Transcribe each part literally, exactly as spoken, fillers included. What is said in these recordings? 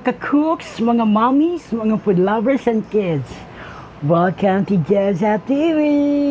mga ka-cooks, mga mommies, mga food lovers and kids. Welcome to Jezza T V!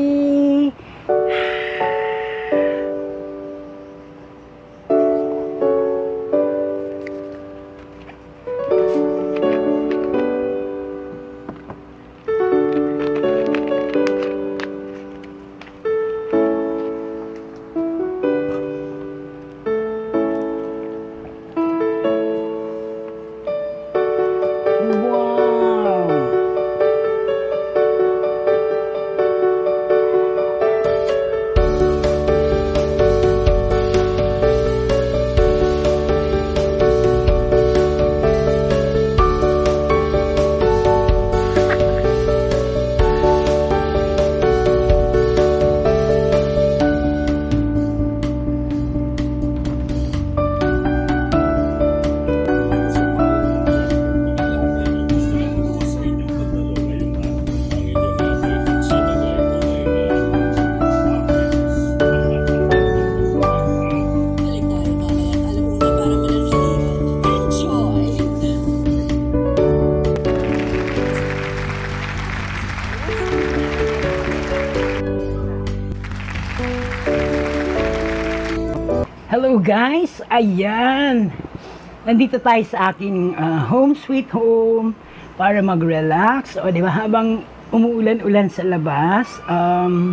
Hello guys! Ayan! Nandito tayo sa aking uh, home sweet home para mag-relax. O diba, habang umuulan-ulan sa labas, um,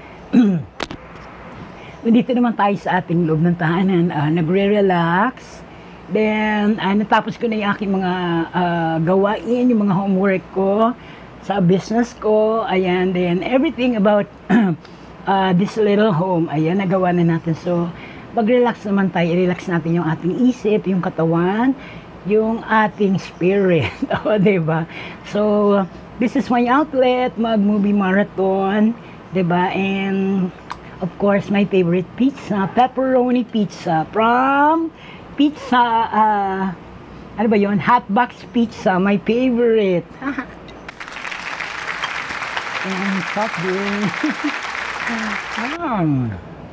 nandito naman tayo sa ating loob ng tahanan, uh, nagre-relax. Then, uh, natapos ko na yung aking mga uh, gawain, yung mga homework ko sa business ko. Ayan, then everything about uh, this little home, ayan, nagawa na natin. So, mag-relax naman tayo, i-relax natin yung ating isip, yung katawan, yung ating spirit. O, diba? So, this is my outlet, mag-movie marathon, diba? And, of course, my favorite pizza, pepperoni pizza from Pizza, uh, ano ba yun? Hotbox Pizza, my favorite. And, soft drink. um,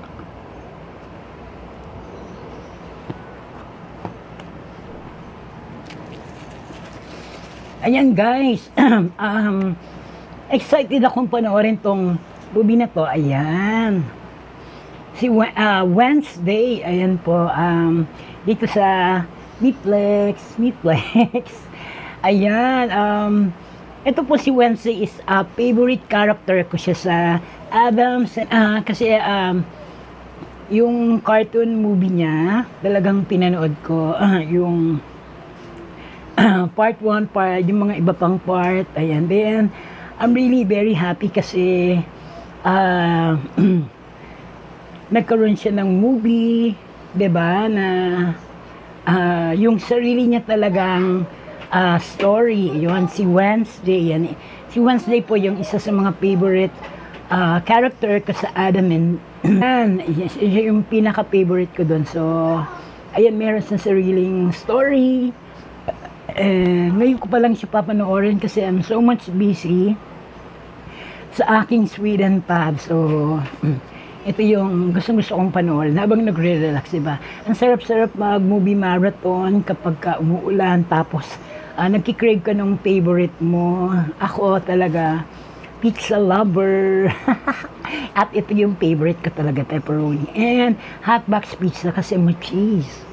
Ayan guys, um, excited akong panoorin tong movie na to. Ayan. Si uh, Wednesday, ayan po, um, dito sa Meatplex, Meatplex. Ayan, um, ito po si Wednesday is a uh, favorite character ko siya sa Adams. Uh, kasi um, yung cartoon movie niya, talagang pinanood ko, uh, yung part one, part, yung mga iba pang part, ayan. Then, I'm really very happy kasi uh, nagkaroon siya ng movie, diba, na uh, yung sarili niya talagang uh, story, yun, si Wednesday, yan. Si Wednesday po yung isa sa mga favorite uh, character ko sa Adam and yan, yung pinaka-favorite ko dun. So, ayan, meron sa sariling story. Eh, ngayon ko pa lang siya papanoorin kasi I'm so much busy sa aking Sweden pub. So, ito yung gusto-gusto kong panoorin habang nagre-relax, diba? Ang sarap-sarap mag-movie marathon kapag ka umuulan, tapos uh, nagkikrave ka ng favorite mo. Ako talaga, pizza lover. At ito yung favorite ko talaga, pepperoni. And hotbox pizza kasi may cheese.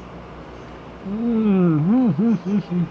Mm -hmm.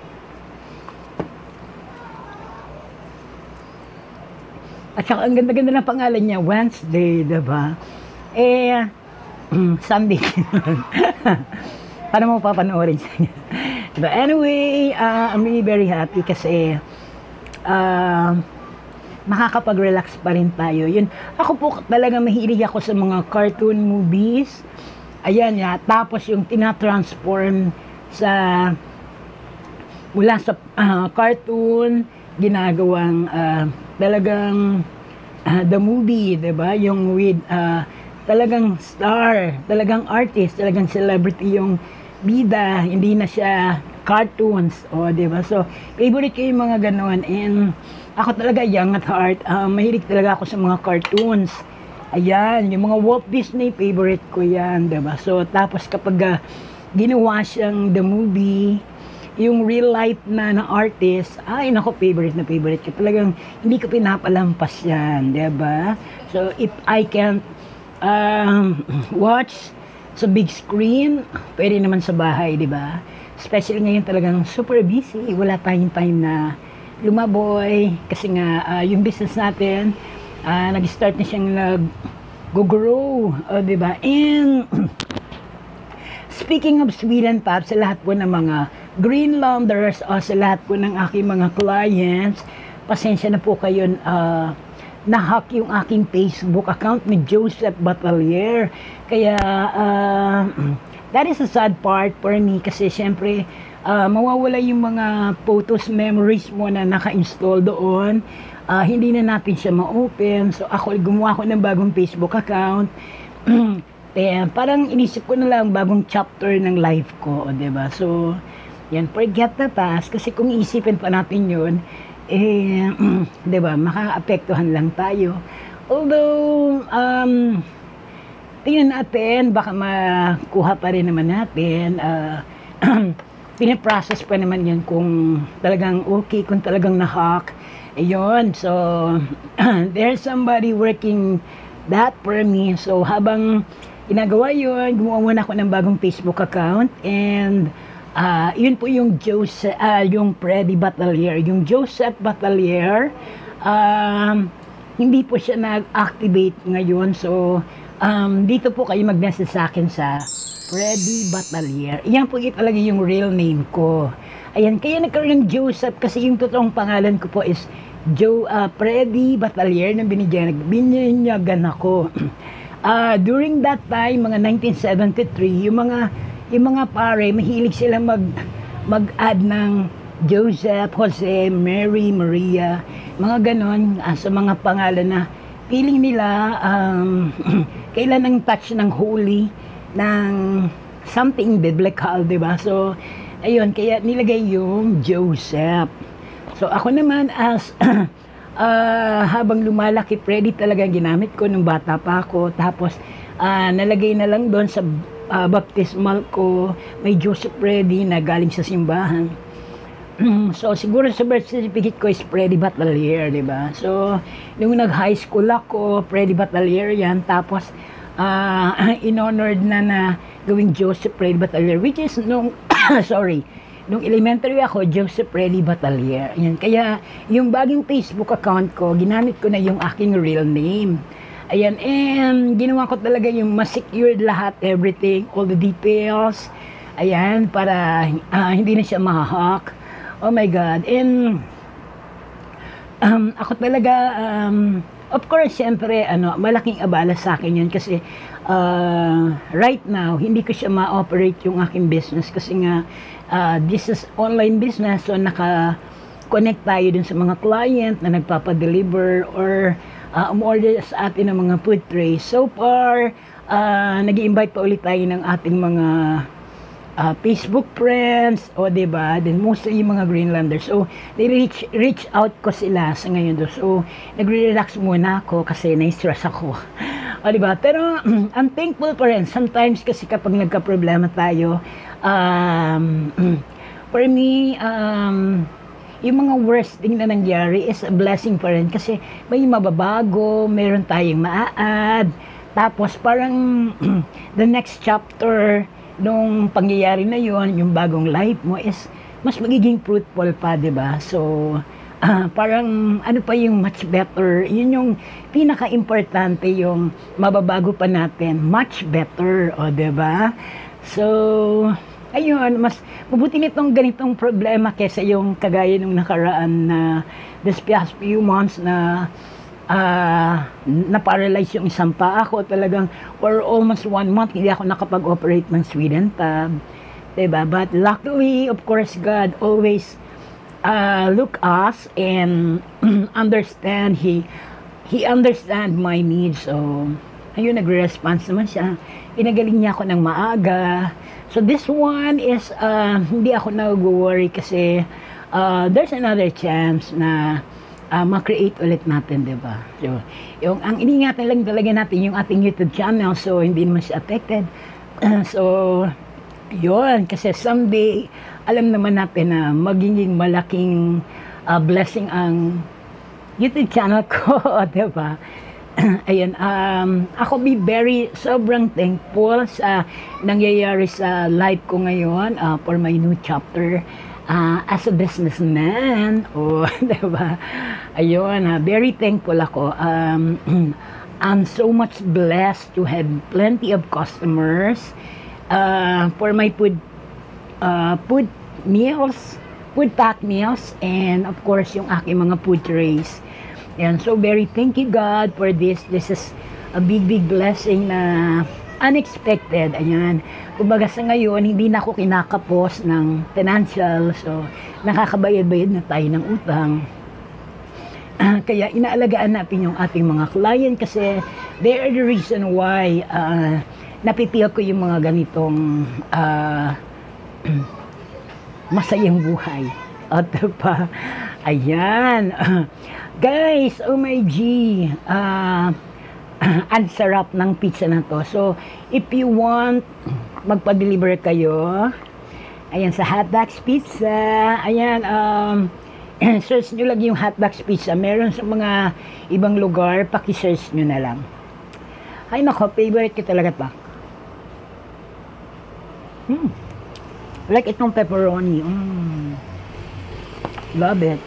At saka ang ganda-ganda ng pangalan niya, Wednesday, diba? Eh, Sunday. Paano mo papanoorin siya? But anyway, uh, I'm really very happy kasi uh, makakapag-relax pa rin tayo. Yun, ako po talaga mahilig ako sa mga cartoon movies. Ayan, ya, tapos yung tina-transform sa mula sa uh, cartoon, ginagawang uh, talagang uh, the movie, diba? Yung with uh, talagang star, talagang artist, talagang celebrity yung bida, hindi na siya cartoons, o diba? So, favorite ko yung mga ganon. And ako talaga young at heart, uh, mahilig talaga ako sa mga cartoons. Ayan, yung mga Walt Disney, favorite ko yan, diba? So, tapos kapag uh, ginawa siyang the movie, yung real life na na artist, ay nako, favorite na favorite ko. Talagang hindi ko pinapalampas yan, diba? So, if I can um, watch sa big screen, pwede naman sa bahay, diba? Especially ngayon talagang super busy, wala tayong time na lumaboy, kasi nga uh, yung business natin, uh, nag-start na siyang nag-grow, uh, diba? And speaking of Sweden Pop, sa lahat po ng mga Greenlanders o sa lahat po ng aking mga clients, pasensya na po kayo, uh, na-hack yung aking Facebook account ni Joseph Batalier. Kaya, uh, that is a sad part for me kasi syempre, uh, mawawala yung mga photos, memories mo na naka-install doon. Uh, hindi na natin siya ma-open. So, ako, gumawa ko ng bagong Facebook account. Kaya, parang inisip ko na lang bagong chapter ng life ko, o diba? So, yan, forget the past. Kasi kung iisipin pa natin yun, eh, diba, makaka-apektuhan lang tayo. Although, um, tingnan natin, baka makuha pa rin naman natin. Uh, pinaprocess pa naman yun kung talagang okay, kung talagang na-hack. Ayun, so, there's somebody working that for me. So, habang ginagawa yun, gumawa muna ako ng bagong Facebook account, and uh, yun po yung Joseph, uh, yung Freddy Batalier. Yung Joseph Batalier, um, hindi po siya nag-activate ngayon. So, um, dito po kayo mag-message sa akin sa Freddy Batalier. Yan po yung talaga yung real name ko. Ayan, kaya nagkaroon ng Joseph kasi yung totoong pangalan ko po is Joe, uh, Freddy Batalier na binigyan, binigyan ako. Uh, during that time, mga nineteen seventy-three, yung mga yung mga pare, mahilig sila mag mag-add ng Joseph, Jose, Mary, Maria, mga ganon, uh, sa mga pangalan na feeling nila um, kailan ang touch ng holy, ng something biblical, diba? So, ayun, kaya nilagay yung Joseph. So, ako naman as Uh, habang lumalaki, Freddy talaga ginamit ko nung bata pa ako. Tapos, uh, nalagay na lang doon sa uh, baptismal ko, may Joseph Freddy na galing sa simbahan. So, siguro sa birth certificate ko is Freddy Batalier, diba? So, nung nag-high school ako, Freddy Batalier yan. Tapos, uh, in-honored na na gawing Joseph Freddy Batalier, which is nung, sorry, nung elementary ako, Joseph Freddy Batalier. Ayan. Kaya, yung bagong Facebook account ko, ginamit ko na yung aking real name. Ayan. And, ginawa ko talaga yung mas secured lahat, everything, all the details. Ayan. Para uh, hindi na siya ma-hack. Oh my God. And, um, ako talaga, um, of course, syempre, ano, malaking abala sa akin yun kasi uh, right now, hindi ko siya ma-operate yung aking business kasi nga, Uh, this is online business, so naka-connect tayo dun sa mga client na nagpapadeliver or uh, umorder sa atin ng mga food trays. So far, uh, nag-i-invite pa ulit tayo ng ating mga uh, Facebook friends, o diba, then mostly yung mga Greenlanders. So, they reach, reach out ko sila sa ngayon do. So, nagre-relax muna ako kasi na-stress ako. O diba, pero I'm thankful pa rin. Sometimes kasi kapag nagka-problema tayo, Um, for me, um, yung mga worst thing na nangyari is a blessing pa rin kasi may mababago, meron tayong maa-add, tapos parang the next chapter nung pangyayari na yon, yung bagong life mo is mas magiging fruitful pa, diba? So, uh, parang ano pa yung much better, yun yung pinaka-importante, yung mababago pa natin, much better, o diba? So, ayun, mas mabuti nitong ganitong problema kesa yung kagaya nung nakaraan na this past few months na uh, na-paralyze yung isang paa ko. Talagang for almost one month hindi ako nakapag-operate ng Sweden Pub. Diba? But luckily, of course, God always uh, look us and understand. He He understand my needs. So, ayun, nagre-response naman siya. Pinagaling niya ako ng maaga. So this one is, uh, hindi ako nag-worry kasi uh, there's another chance na uh, ma-create ulit natin, diba? So, yung, ang iningatan lang talaga natin yung ating YouTube channel, so hindi naman siya affected. Uh, so, Yun, kasi someday, alam naman natin na magiging malaking uh, blessing ang YouTube channel ko, di ba? Ayan, um, ako be very, sobrang thankful sa nangyayari sa life ko ngayon uh, for my new chapter uh, as a businessman. O, oh, di ba? Ayun, uh, very thankful ako. Um, I'm so much blessed to have plenty of customers. Uh, for my food uh, food meals, food pack meals, and of course yung aking mga food trays. And so very thank you God for this. This is a big big blessing na unexpected. Ayan. Kumbaga sa ngayon, hindi na ako kinakapos ng financial. So nakakabayad-bayad na tayo ng utang. Uh, kaya inaalagaan natin yung ating mga client kasi they are the reason why uh, napipil ko yung mga ganitong uh, masayang buhay. At pa, ayan. Guys, oh my G, uh, ang sarap ng pizza na to. So, if you want, magpa-deliver kayo. Ayan, sa Hotdogs Pizza. Ayan, um, search nyo lang yung Hotdogs Pizza. Meron sa mga ibang lugar, paki-search nyo na lang. Ay nako, favorite ko talaga pa. Hmm. Like itong pepperoni. Mm. Love it.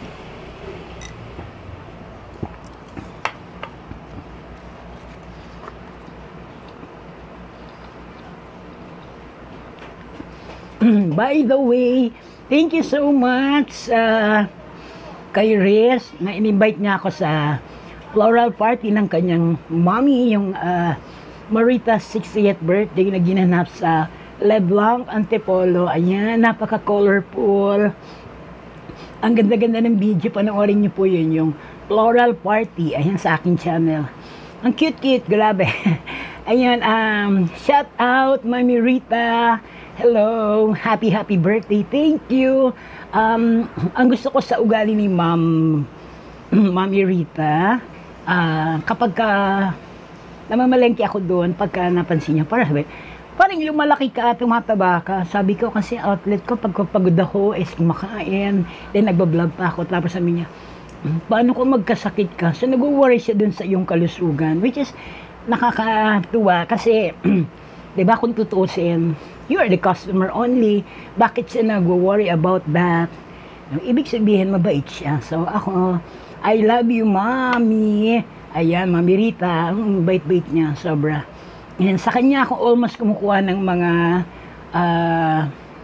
By the way, thank you so much uh, kay Riz na in-invite niya ako sa floral party ng kanyang mommy, yung uh, Marita's sixtieth birthday na ginanap sa Leblanc, Antipolo. Ayan, napaka-colorful. Ang ganda-ganda ng video. Panoorin niyo po yun, yung floral party. Ayan, sa aking channel. Ang cute-cute, grabe. Ayan, um, shout out, Mami Rita. Hello, happy, happy birthday. Thank you. Um, ang gusto ko sa ugali ni Ma'am, Mami Rita, uh, kapag ka, namamalengke ako doon, pagka napansin niya, para sabi, parang lumalaki ka, tumataba ka. Sabi ko kasi outlet ko, pagkapagod ako, is kumakain. Then nagbablog pa ako. Tapos sabi niya, paano kung magkasakit ka? So nag-worry siya dun sa iyong kalusugan. Which is nakakatuwa kasi, di ba kung tutusin, you are the customer only. Bakit siya nag-worry about that? Ibig sabihin, mabait siya. So ako, I love you, Mommy. Ayan, Mami Rita. Ang bait-bait niya, sobra. And sa kanya ako almost kumukuha ng mga uh,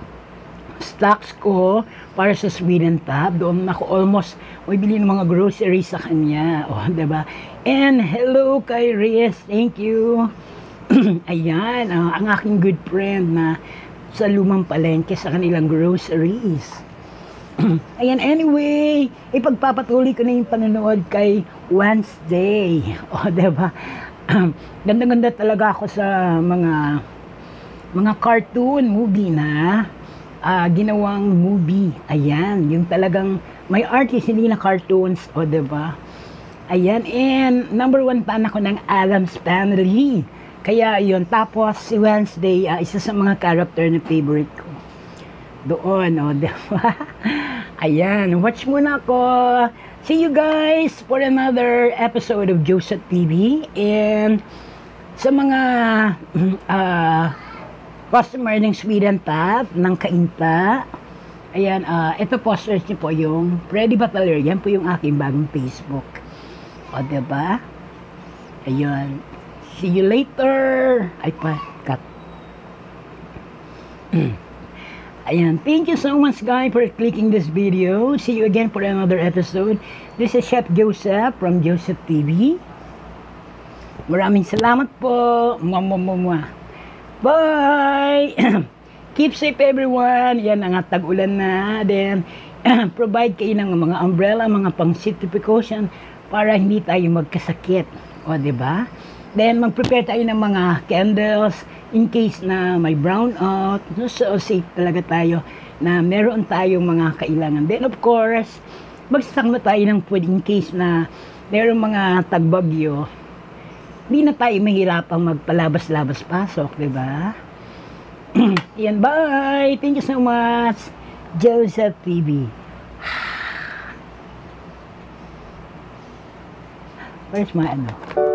stocks ko para sa Sweden Tab. Doon ako almost may bili ng mga groceries sa kanya. O, oh, diba? And hello kay Riz. Thank you. Ayan, uh, ang aking good friend na sa lumang palengke sa kanilang groceries. Ayan, anyway, ipagpapatuloy ko na yung panonood kay Wednesday. O, oh, diba? Ganda-ganda talaga ako sa mga mga cartoon movie na uh, ginawang movie. Ayan, yung talagang may artist, hindi na cartoons. O, diba? Ayan, and number one fan ako ng Addams Family. Kaya yun, tapos si Wednesday, uh, isa sa mga character na favorite ko. Doon, o, diba? Ayan, watch muna ako. See you guys for another episode of Joseph T V. And sa mga uh, customer ng Sweden Tab, ng Kainta, ayan, uh, ito po, search niyo po yung Freddy Batalor. Yan po yung aking bagong Facebook. O, diba? Ayan. See you later. Ay pa, cut. Ayan, thank you so much guys for clicking this video. See you again for another episode. This is Chef Joseph from Joseph T V. Maraming salamat po. Mwah. Bye! Keep safe everyone. Yan ang tag-ulan na. Then, provide kayo ng mga umbrella, mga pang-safety precaution para hindi tayo magkasakit. O, diba? Then, mag-prepare tayo ng mga candles in case na may brownout. So, safe talaga tayo na meron tayong mga kailangan. Then, of course, magsasak na tayo ng food in case na meron mga tagbagyo. Hindi na tayo mahirapang magpalabas-labas pasok, di ba? Yan, bye! Thank you so much, Joseph T V. Where's my ano?